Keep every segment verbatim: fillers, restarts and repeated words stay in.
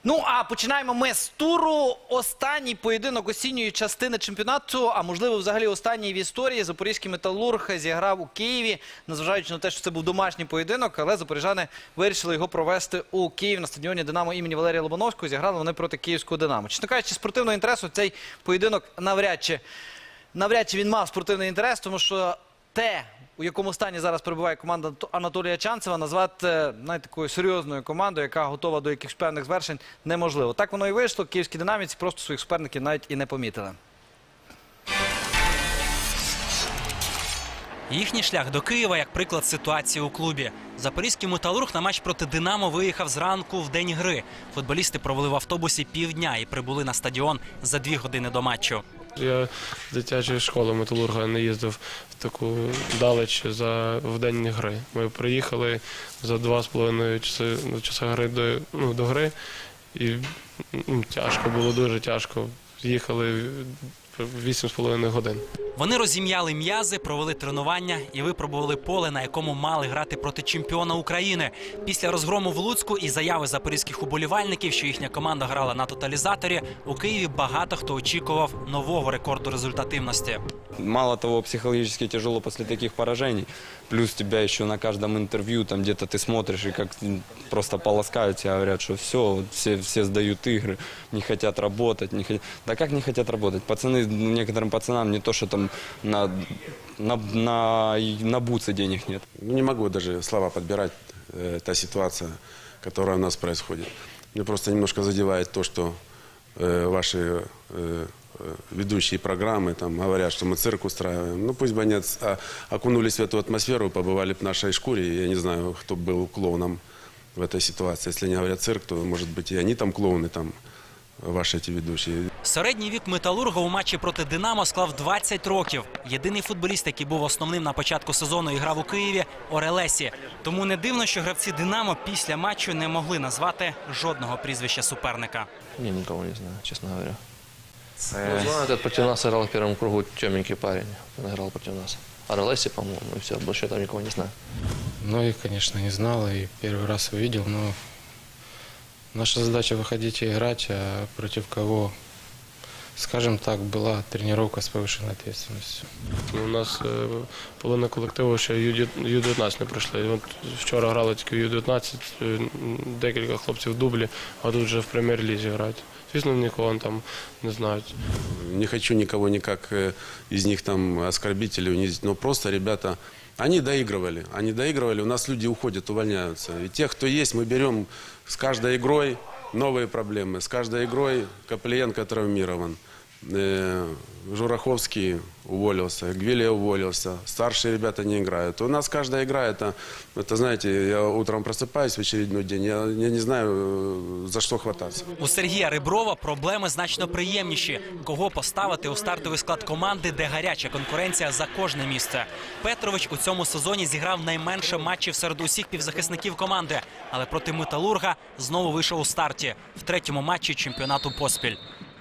Ну, а починаємо ми з туру. Останній поєдинок осінньої частини чемпіонату, а можливо взагалі останній в історії. Запорізький «Металург» зіграв у Києві, незважаючи на те, що це був домашній поєдинок, але запоріжани вирішили його провести у Києві на стадіоні «Динамо» імені Валерія Лобановського. Зіграли вони проти київського «Динамо». Чесно кажучи, спортивного інтересу цей поєдинок навряд чи, навряд чи він мав спортивний інтерес, тому що те, у якому стані зараз перебуває команда Анатолія Чанцева, назвати навіть такою серйозною командою, яка готова до якихось певних звершень, неможливо. Так воно і вийшло. Київські динамівці просто своїх суперників навіть і не помітили. Їхній шлях до Києва як приклад ситуації у клубі. Запорізький «Металург» на матч проти «Динамо» виїхав зранку в день гри. Футболісти провели в автобусі півдня і прибули на стадіон за дві години до матчу. Я з дитячої школи «Металурга» не їздив в таку далеч за в день гри. Ми приїхали за два з половиною часи, часи гри до, ну, до гри, і ну, тяжко було, дуже тяжко. Їхали вісім з половиною годин. Вони розім'яли м'язи, провели тренування і випробували поле, на якому мали грати проти чемпіона України. Після розгрому в Луцьку і заяви запорізьких уболівальників, що їхня команда грала на тоталізаторі, у Києві багато хто очікував нового рекорду результативності. Мало того, психологически тяжело после таких поражений. Плюс тебя еще на каждом интервью, там где-то ты смотришь, и как просто полоскают тебя, говорят, что все, все, все сдают игры, не хотят работать. Не хотят... Да как не хотят работать? Пацаны, некоторым пацанам не то, что там на, на, на, на бутсы денег нет. Не могу даже слова подбирать, э, та ситуация, которая у нас происходит. Мне просто немножко задевает то, что э, ваши э, ведущие программы там говорят, что мы цирк устраиваем. Ну пусть бы они окунулись в эту атмосферу, побывали в нашей шкуре. Я не знаю, кто был клоуном в этой ситуации. Если они говорят цирк, то может быть и они там клоуны, там ваші ті ведучі. Середній вік «Металурга» у матчі проти «Динамо» склав двадцять років. Єдиний футболіст, який був основним на початку сезону і грав у Києві – Орелесі. Тому не дивно, що гравці «Динамо» після матчу не могли назвати жодного прізвища суперника. Я нікого не знаю, чесно говоря. Ну, знаю, этот против нас играл в первом кругу темненький парень. Он играл против нас. Орелесі, по-моему, и все. Больше я там никого не знаю. Многих, конечно, не знал и первый раз увидел, но наша задача выходить и играть, а против кого, скажем так, была тренировка с повышенной ответственностью. У нас э, половина колективу ще ю дев'ятнадцять не пройшли. От вчора грали тільки ю дев'ятнадцять, декілька хлопців в дублі, а тут вже в прем'єр-лізі грають. Звісно, нікого там не знають. Не хочу никого никак из них там оскорбить или унизить, но просто ребята, они доигрывали, они доигрывали, у нас люди уходят, увольняются. И тех, кто есть, мы берем с каждой игрой новые проблемы, с каждой игрой Каплиенко травмирован, Жураховский уволился, Гвилия уволился, старшие ребята не играют. У нас каждая игра, это, это знаете, я утром просыпаюсь в очередной день, я, я не знаю, за що хвататися. У Сергія Реброва проблеми значно приємніші. Кого поставити у стартовий склад команди, де гаряча конкуренція за кожне місце. Петрович у цьому сезоні зіграв найменше матчів серед усіх півзахисників команди, але проти «Металурга» знову вийшов у старті в третьому матчі чемпіонату поспіль.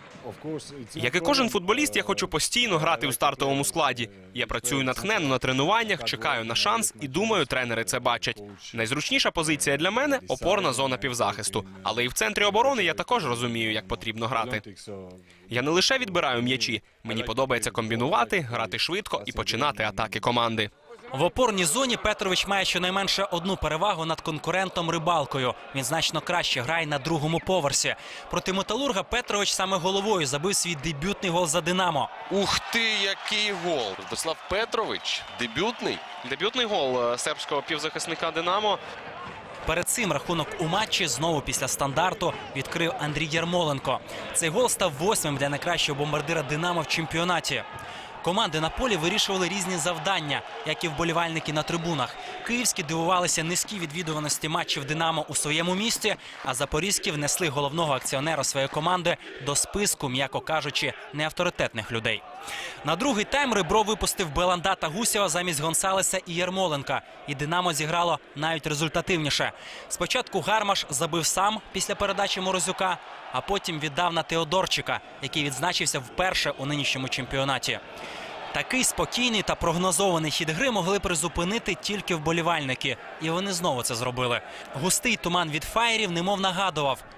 Як і кожен футболіст, я хочу постійно грати у стартовому складі. Я працюю натхненно на тренуваннях, чекаю на шанс і думаю, тренери це бачать. Найзручніша позиція для мене – опорна зона півзахисту. Але і в центрі оборони я також розумію, як потрібно грати. Я не лише відбираю м'ячі. Мені подобається комбінувати, грати швидко і починати атаки команди. В опорній зоні Петрович має щонайменше одну перевагу над конкурентом Рибалкою. Він значно краще грає на другому поверсі. Проти «Металурга» Петрович саме головою забив свій дебютний гол за «Динамо». Ух ти, який гол! Ростислав Петрович, дебютний. Дебютний гол сербського півзахисника «Динамо». Перед цим рахунок у матчі знову після стандарту відкрив Андрій Ярмоленко. Цей гол став восьмим для найкращого бомбардира «Динамо» в чемпіонаті. Команди на полі вирішували різні завдання, як і вболівальники на трибунах. Київські дивувалися низькій відвідуваності матчів «Динамо» у своєму місті, а запорізькі внесли головного акціонера своєї команди до списку, м'яко кажучи, неавторитетних людей. На другий тайм Ребров випустив Беланда та Гусєва замість Гонсалеса і Ярмоленка. І «Динамо» зіграло навіть результативніше. Спочатку Гармаш забив сам після передачі Морозюка, а потім віддав на Теодорчика, який відзначився вперше у нинішньому чемпіонаті. Такий спокійний та прогнозований хід гри могли призупинити тільки вболівальники. І вони знову це зробили. Густий туман від фаєрів немов нагадував: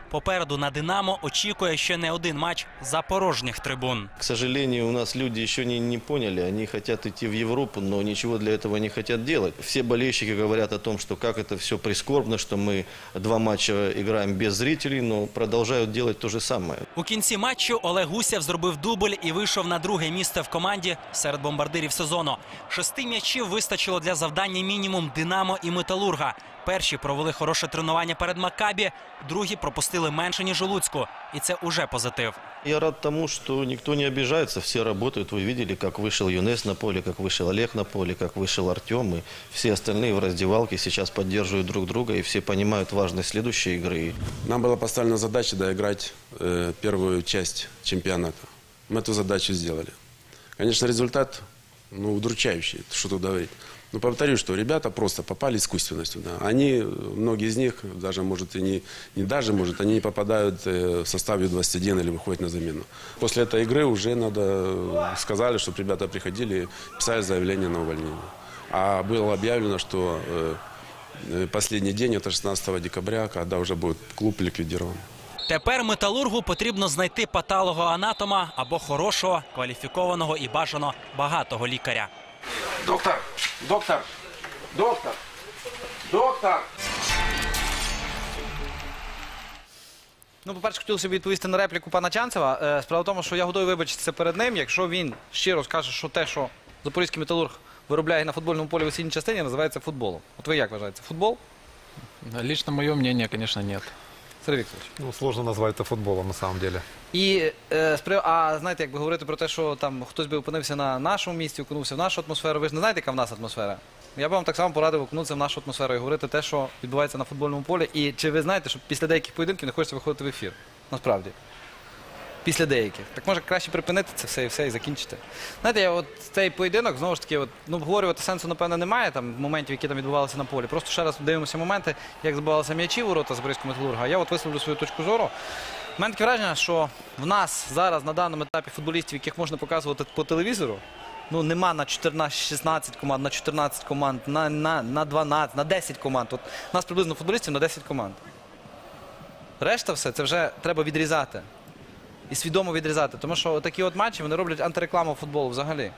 Попереду на «Динамо» очікує ще не один матч за порожніх трибун. К сожалению, у нас люди еще не, не поняли, они хотят идти в Европу, но ничего для этого не хотят делать. Все болельщики говорят о том, что как это все прискорбно, что мы два матча играем без зрителей, но продолжают делать то же самое. У кінці матчу Олег Гусєв зробив дубль і вийшов на друге місце в команді серед бомбардирів сезону. Шести м'ячів вистачило для завдання мінімум «Динамо» і «Металурга». Перші провели хороше тренування перед «Маккабі», другі пропустили менше, ніж у Луцьку. І це уже позитив. Я рад тому, что никто не обижается, все работают. Вы видели, как вышел Юнес на поле, как вышел Олег на поле, как вышел Артем. И все остальные в раздевалке сейчас поддерживают друг друга, и все понимают важность следующей игры. Нам была поставлена задача доиграть э, первую часть чемпионата. Мы эту задачу сделали. Конечно, результат ну, удручающий, что тут говорить. Но повторю, что ребята просто попали искусственно сюда. Они, многие из них, даже, может, и не, не даже, может, они не попадают в состав Ю двадцать один или выходят на замену. После этой игры уже надо, сказали, чтобы ребята приходили и писали заявление на увольнение. А было объявлено, что э, последний день, это шестнадцатого декабря, когда уже будет клуб ликвидирован. Тепер «Металургу» потрібно знайти патолога-анатома або хорошого, кваліфікованого і бажано багатого лікаря. Доктор! Доктор! Доктор! Доктор! Ну, по-перше, хотілося б відповісти на репліку пана Чанцева. Е, Справа в тому, що я готовий вибачитися перед ним, якщо він щиро скаже, що те, що Запорізький «Металург» виробляє на футбольному полі в осінній частині, називається футболом. От ви як вважаєте? Футбол? Лично мое мнение, конечно, нет. Сергій Вікторович. Ну, сложно назвать это футболом, на самом деле. І, е, спри- а знаєте, якби говорити про те, що там хтось би опинився на нашому місці, окунувся в нашу атмосферу, ви ж не знаєте, яка в нас атмосфера? Я б вам так само порадив окунутися в нашу атмосферу і говорити те, що відбувається на футбольному полі. І чи ви знаєте, що після деяких поєдинків не хочеться виходити в ефір? Насправді. Після деяких. Так може краще припинити це все і все і закінчити. Знаєте, я от цей поєдинок, знову ж таки, от, ну, обговорювати сенсу, напевно, немає, там, моментів, які там відбувалися на полі. Просто ще раз дивимося моменти, як забивалися м'ячі у ворота Запорізького «Металурга». Я от висловлю свою точку зору. У мене таке враження, що в нас зараз на даному етапі футболістів, яких можна показувати по телевізору, ну, нема на чотирнадцять-шістнадцять команд, на чотирнадцять команд, на, на, на дванадцять, на десять команд. От у нас приблизно футболістів на десять команд. Решта все, це вже треба відрізати. І свідомо відрізати. Тому що такі от матчі, вони роблять антирекламу футболу взагалі.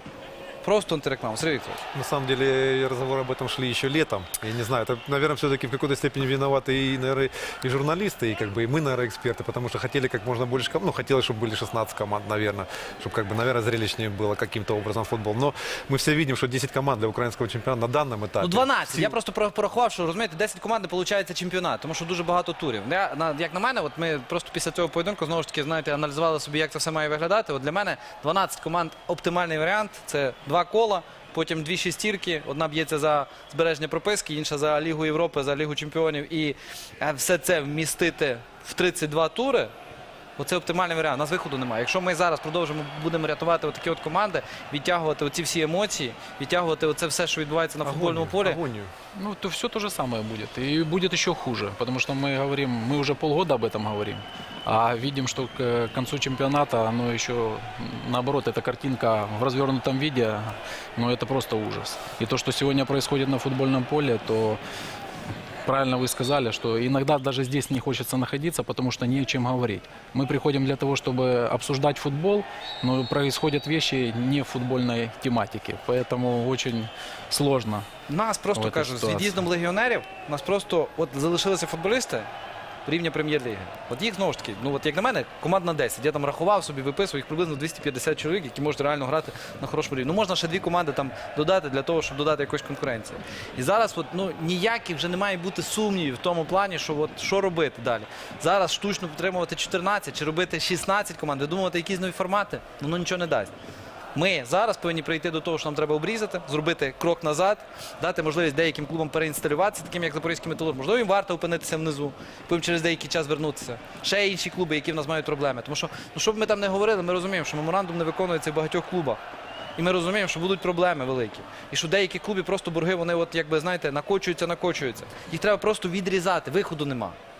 Просто антирекламу. Сергій Вікторович. На самом деле разговоры об этом шли еще летом. Я не знаю, это, наверное, все-таки в какой-то степени виноваты и, наверное, и журналисты, и как бы и мы, наверное, эксперты, потому что хотели как можно больше команд, ну, хотелось, чтобы были шестнадцать команд, наверное, чтобы, как бы, наверное, зрелищнее было каким-то образом футбол. Но мы все видим, что десять команд для украинского чемпионата на данном этапе. Ну, дванадцять. Всі... Я просто порахував, що, розумієте, десять команд не виходить чемпіонат, тому що дуже багато турів. Я, на, як на мене, от ми просто після цього поєдинку, знову ж таки, знаєте, аналізували собі, як це все має виглядати. От для мене дванадцять команд оптимальний варіант. Це два кола. Потім дві шістірки, одна б'ється за збереження прописки, інша за Лігу Європи, за Лігу Чемпіонів. І все це вмістити в тридцять два тури, оце оптимальний варіант. У нас виходу немає. Якщо ми зараз продовжимо, будемо рятувати такі от команди, відтягувати оці всі емоції, відтягувати оце все, що відбувається на футбольному полі. Агонию. Ну, то все то же самое будет. И будет еще хуже, потому что мы говорим, мы уже полгода об этом говорим, а видим, что к концу чемпионата, оно еще, наоборот, эта картинка в развернутом виде, но это просто ужас. И то, что сегодня происходит на футбольном поле, то правильно вы сказали, что иногда даже здесь не хочется находиться, потому что не о чем говорить. Мы приходим для того, чтобы обсуждать футбол, но происходят вещи не в футбольной тематике, поэтому очень сложно. Нас просто, в кажуть, з ситуації. від'їздом легіонерів, у нас просто от залишилися футболісти рівня прем'єр-ліги. От їх, знову ж таки, ну от як на мене, команд на десять. Я там рахував собі, виписував, їх приблизно двісті п'ятдесят чоловік, які можуть реально грати на хорошому рівні. Ну можна ще дві команди там додати для того, щоб додати якусь конкуренцію. І зараз от, ну, ніяких вже не має бути сумнівів в тому плані, що от, що робити далі. Зараз штучно підтримувати чотирнадцять чи робити шістнадцять команд, видумувати якісь нові формати, воно нічого не дасть. Ми зараз повинні прийти до того, що нам треба обрізати, зробити крок назад, дати можливість деяким клубам переінсталюватися, таким як Запорізький «Металург». Можливо, їм варто опинитися внизу, потім через деякий час вернутися. Ще інші клуби, які в нас мають проблеми. Тому що, ну, що б ми там не говорили, ми розуміємо, що меморандум не виконується в багатьох клубах. І ми розуміємо, що будуть проблеми великі. І що деякі клуби просто борги, вони, от, якби, знаєте, накочуються, накочуються. Їх треба просто відрізати, виходу нема.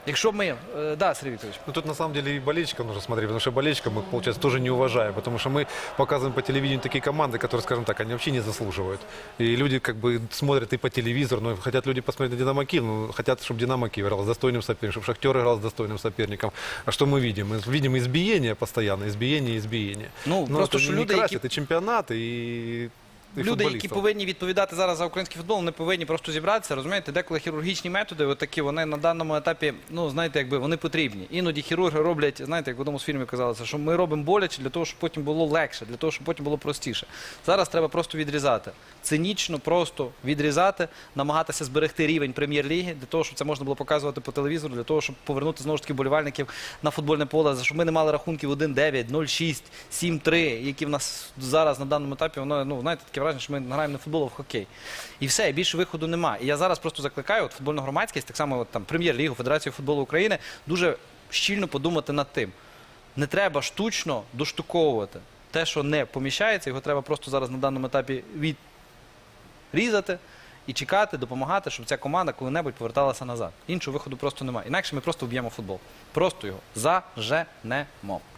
Якщо ми, е, да, Сергій Вікторович. Ну, тут на самом деле и болельщикам нужно смотреть, потому что болельщикам мы, получается, тоже не уважаем, потому что мы показываем по телевидению такие команды, которые, скажем так, они вообще не заслуживают. И люди как бы смотрят и по телевизору, но хотят люди посмотреть на Динамо Киев, ну, хотят, чтобы Динамо Киев играл с достойным соперником, чтобы Шахтер играл с достойным соперником. А что мы видим? Мы видим избиение постоянно, избиение, избиение. Ну, Но просто это что не люди, красит які- и чемпионат, и... і Люди, які футболістів. повинні відповідати зараз за український футбол, вони повинні просто зібратися, розумієте, деколи хірургічні методи, от такі, вони на даному етапі, ну, знаєте, якби вони потрібні. Іноді хірурги роблять, знаєте, як в одному з фільмів казалося, що ми робимо боляче для того, щоб потім було легше, для того, щоб потім було простіше. Зараз треба просто відрізати. Цинічно просто відрізати, намагатися зберегти рівень прем'єр-ліги, для того, щоб це можна було показувати по телевізору, для того, щоб повернути, знову ж таки, болівальників на футбольне поле, щоб ми не мали рахунків один дев'ять, нуль шість, сім три, які в нас зараз на даному етапі, воно, ну, знаєте, таке враження, що ми граємо не в футбол, а в хокей. І все, і більше виходу немає. І я зараз просто закликаю от, футбольну громадськість, так само от, там, Прем'єр-лігу, Федерацію футболу України, дуже щільно подумати над тим. Не треба штучно доштуковувати. Те, що не поміщається, його треба просто зараз на даному етапі відрізати і чекати, допомагати, щоб ця команда коли-небудь поверталася назад. Іншого виходу просто немає. Інакше ми просто вб'ємо футбол. Просто його заженемо.